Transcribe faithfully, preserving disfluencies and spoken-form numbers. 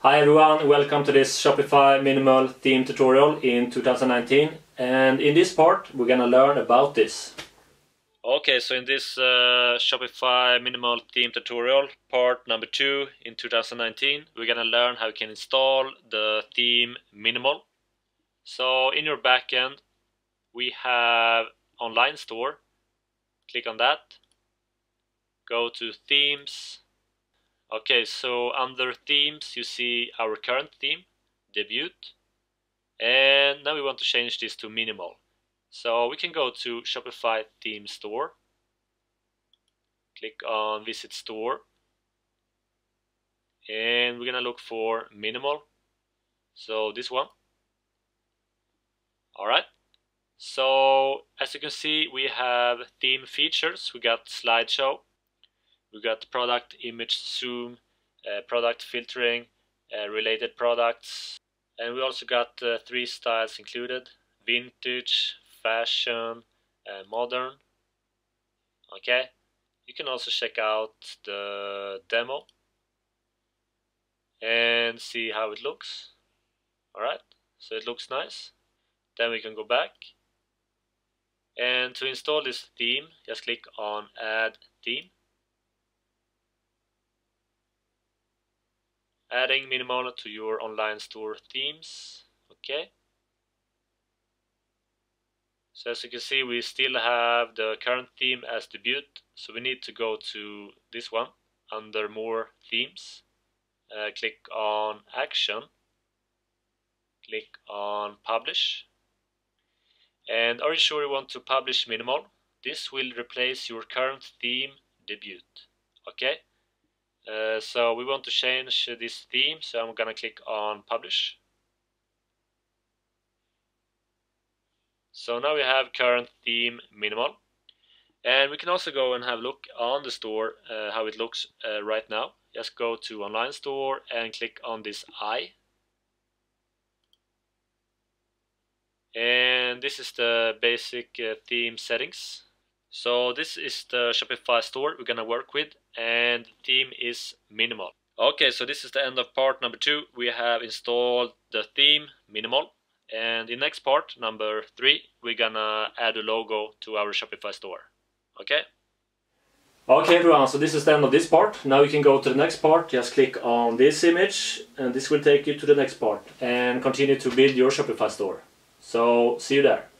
Hi everyone, welcome to this Shopify Minimal theme tutorial in two thousand nineteen, and in this part we're gonna learn about this. Okay, so in this uh, Shopify Minimal theme tutorial, part number two in two thousand nineteen, we're gonna learn how you can install the theme Minimal. So in your backend we have online store, click on that, go to themes. Okay, so under themes you see our current theme, debut, and now we want to change this to minimal. So we can go to Shopify theme store, click on visit store, and we're gonna look for minimal, so this one. Alright, so as you can see we have theme features. We got slideshow, we got product image zoom, uh, product filtering, uh, related products, and we also got uh, three styles included: vintage, fashion, uh, modern. Okay, you can also check out the demo and see how it looks. Alright, so it looks nice. Then we can go back, and to install this theme just click on add theme, adding minimal to your online store themes. Okay, so as you can see we still have the current theme as debut, so we need to go to this one under more themes, uh, click on action, click on publish, and are you sure you want to publish minimal? This will replace your current theme debut. Okay, uh, so we want to change this theme, so I'm gonna click on publish. So now we have current theme minimal, and we can also go and have a look on the store uh, how it looks uh, right now. Just go to online store and click on this eye, and this is the basic uh, theme settings. So this is the Shopify store we're gonna work with, and the theme is minimal. Okay, so this is the end of part number two. We have installed the theme minimal, and in next part number three we're gonna add a logo to our Shopify store. Okay. Okay everyone, so this is the end of this part. Now you can go to the next part. Just click on this image and this will take you to the next part and continue to build your Shopify store. So see you there.